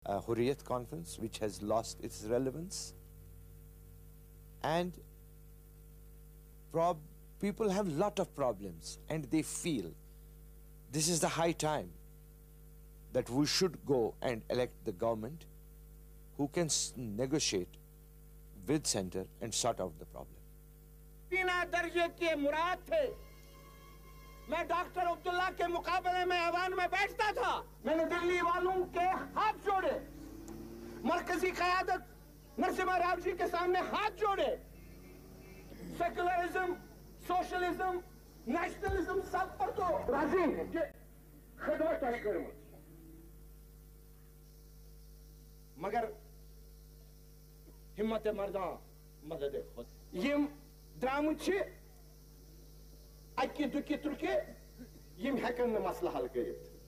Hurriyat conference, which has lost its relevance. And people have a lot of problems, and they feel this is the high time that we should go and elect the government who can negotiate with center and sort out the problem. तीना दर्जे के मुराद थे। मैं doctor Abdullah के मुकाबले में ऐवान में बैठता था। मैंने दिल्ली वालों के हाथ जोड़े, मरकजी क़यादत नरसिम्हा राव जी के सामने हाथ जोड़े। सेकुलरिज्म, सोशलिज्म, नेशनलिज्म सब पर तो राजी हैं कि खिदमत करूं, मगर हिम्मत मर्दा मदद खुद यम द्रामुछ अक्की दुक्की तुर्के यम हेकन न मसला हल करित।